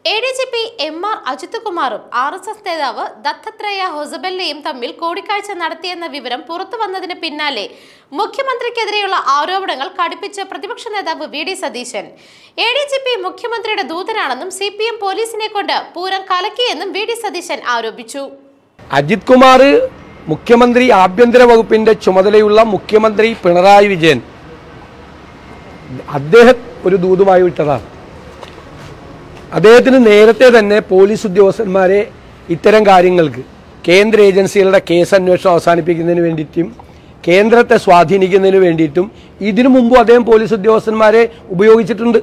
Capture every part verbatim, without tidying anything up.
A D G P M R Ajith കുമാറും R S S നേതാവ് ദത്തത്രേയ ഹൊസബല്ലയും തമ്മിൽ കൂടിക്കാഴ്ച നടത്തിയെന്ന വിവരം പുറത്തു വന്നതിന് പിന്നാലെ മുഖ്യമന്ത്രിക്കെതിരെയുള്ള ആരോപണങ്ങൾ കടുപ്പിച്ച പ്രതിപക്ഷ നേതാവ് V D Satheesan. A D G P മുഖ്യമന്ത്രിയുടെ ദൂതനാണെന്നും സി പി എം പോലീസിനെ കൊണ്ട് പൂരം കലക്കിയെന്നും വി ഡി സതീശൻ ആരോപിച്ചു. അജിത് കുമാർ മുഖ്യമന്ത്രി ആഭ്യന്തര വകുപ്പിന്റെ ചുമതലയുള്ള മുഖ്യമന്ത്രി പിണറായി വിജയൻ അദ്ദേഹം ഒരു ദൂതുമായി വിട്ടതാണ്. അദ്ദേഹത്തിന് നേരത്തെ തന്നെ പോലീസ് ഉദ്യോഗസ്ഥന്മാരെ ഇത്തരം കാര്യങ്ങൾക്ക് കേന്ദ്ര ഏജൻസികളുടെ കേസ് അന്വേഷണം അവസാനിപ്പിക്കുന്നതിന് വേണ്ടിയിട്ടും കേന്ദ്രത്തെ സ്വാധീനിക്കുന്നതിന് വേണ്ടിയിട്ടും ഇതിനു മുമ്പും അദ്ദേഹം പോലീസ് ഉദ്യോഗസ്ഥന്മാരെ ഉപയോഗിച്ചിട്ടുണ്ട്.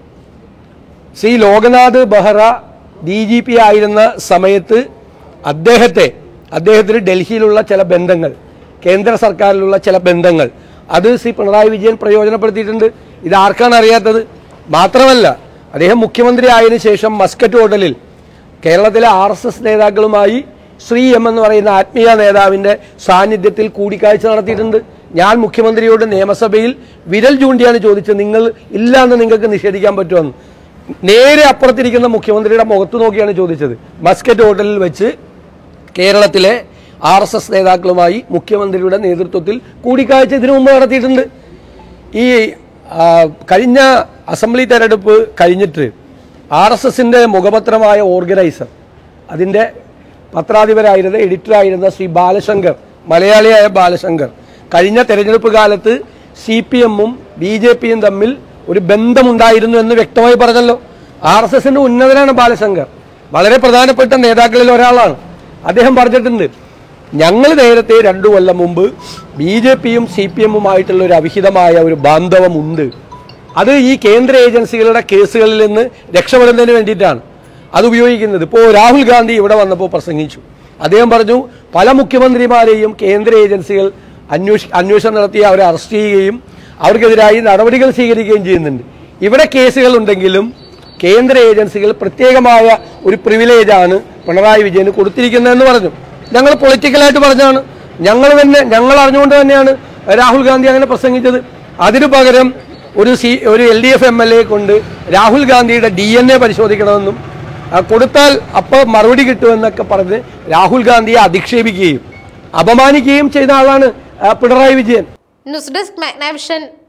Shri Loknath Behera D G P ആയിരുന്ന സമയത്ത് അദ്ദേഹത്തെ അദ്ദേഹത്തിന് ഡൽഹിയിലുള്ള ചില ബന്ധങ്ങൾ, കേന്ദ്ര സർക്കാരിലുള്ള ചില ബന്ധങ്ങൾ അത് ശ്രീ പിണറായി വിജയൻ പ്രയോജനപ്പെടുത്തിയിട്ടുണ്ട്. ഇതാർക്കാണ് അറിയാത്തത്? മാത്രമല്ല, അദ്ദേഹം മുഖ്യമന്ത്രി ആയതിനു ശേഷം മസ്കറ്റ് ഹോട്ടലിൽ കേരളത്തിലെ ആർ എസ് എസ് നേതാക്കളുമായി ശ്രീ എം എന്ന് പറയുന്ന ആത്മീയ നേതാവിന്റെ സാന്നിധ്യത്തിൽ കൂടിക്കാഴ്ച നടത്തിയിട്ടുണ്ട്. ഞാൻ മുഖ്യമന്ത്രിയോട് നിയമസഭയിൽ വിരൽ ചൂണ്ടിയാണ് ചോദിച്ചത്, നിങ്ങൾ ഇല്ല എന്ന് നിങ്ങൾക്ക് നിഷേധിക്കാൻ പറ്റുമെന്ന്. നേരെ അപ്പുറത്തിരിക്കുന്ന മുഖ്യമന്ത്രിയുടെ മുഖത്ത് നോക്കിയാണ് ചോദിച്ചത്. മസ്കറ്റ് ഹോട്ടലിൽ വെച്ച് കേരളത്തിലെ ആർ എസ് എസ് നേതാക്കളുമായി മുഖ്യമന്ത്രിയുടെ നേതൃത്വത്തിൽ കൂടിക്കാഴ്ച ഇതിനു മുമ്പ് നടത്തിയിട്ടുണ്ട്. ഈ കഴിഞ്ഞ അസംബ്ലി തെരഞ്ഞെടുപ്പ് കഴിഞ്ഞിട്ട് ആർ എസ് എസിന്റെ മുഖപത്രമായ ഓർഗനൈസർ, അതിൻ്റെ പത്രാധിപരായിരുന്ന എഡിറ്ററായിരുന്ന ശ്രീ ബാലശങ്കർ, മലയാളിയായ ബാലശങ്കർ, കഴിഞ്ഞ തെരഞ്ഞെടുപ്പ് കാലത്ത് സി പി എമ്മും ബി ജെ പിയും തമ്മിൽ ഒരു ബന്ധമുണ്ടായിരുന്നു എന്ന് വ്യക്തമായി പറഞ്ഞല്ലോ. ആർ എസ് എസിന്റെ ഉന്നതനാണ് ബാലശങ്കർ, വളരെ പ്രധാനപ്പെട്ട നേതാക്കളിൽ ഒരാളാണ്. അദ്ദേഹം പറഞ്ഞിട്ടുണ്ട്, ഞങ്ങൾ നേരത്തെ രണ്ടു കൊല്ലം മുമ്പ് ബി ജെ പിയും സി പി എമ്മുമായിട്ടുള്ള ഒരു അവിഹിതമായ ഒരു ബാന്ധവമുണ്ട്. അത് ഈ കേന്ദ്ര ഏജൻസികളുടെ കേസുകളിൽ നിന്ന് രക്ഷപ്പെടുന്നതിന് വേണ്ടിയിട്ടാണ് അത് ഉപയോഗിക്കുന്നത്. ഇപ്പോൾ രാഹുൽ ഗാന്ധി ഇവിടെ വന്നപ്പോൾ പ്രസംഗിച്ചു. അദ്ദേഹം പറഞ്ഞു, പല മുഖ്യമന്ത്രിമാരെയും കേന്ദ്ര ഏജൻസികൾ അന്വേഷ അന്വേഷണം നടത്തി അവരെ അറസ്റ്റ് ചെയ്യുകയും അവർക്കെതിരായി നടപടികൾ സ്വീകരിക്കുകയും ചെയ്യുന്നുണ്ട്. ഇവിടെ കേസുകൾ ഉണ്ടെങ്കിലും കേന്ദ്ര ഏജൻസികൾ പ്രത്യേകമായ ഒരു പ്രിവിലേജാണ് പിണറായി വിജയന് കൊടുത്തിരിക്കുന്നതെന്ന് പറഞ്ഞു. ഞങ്ങൾ പൊളിറ്റിക്കലായിട്ട് പറഞ്ഞാണ്, ഞങ്ങൾ തന്നെ ഞങ്ങൾ അറിഞ്ഞുകൊണ്ട് തന്നെയാണ് രാഹുൽ ഗാന്ധി അങ്ങനെ പ്രസംഗിച്ചത്. അതിനു പകരം ഒരു സി ഒരു L D F M L A കൊണ്ട് രാഹുൽ ഗാന്ധിയുടെ ഡി എൻ എ പരിശോധിക്കണമെന്നും കൊടുത്താൽ അപ്പോൾ മറുപടി കിട്ടുമെന്നൊക്കെ പറഞ്ഞ് രാഹുൽ ഗാന്ധിയെ അധിക്ഷേപിക്കുകയും അപമാനിക്കുകയും ചെയ്ത ആളാണ് പിണറായി വിജയൻ. News desk Magnavision.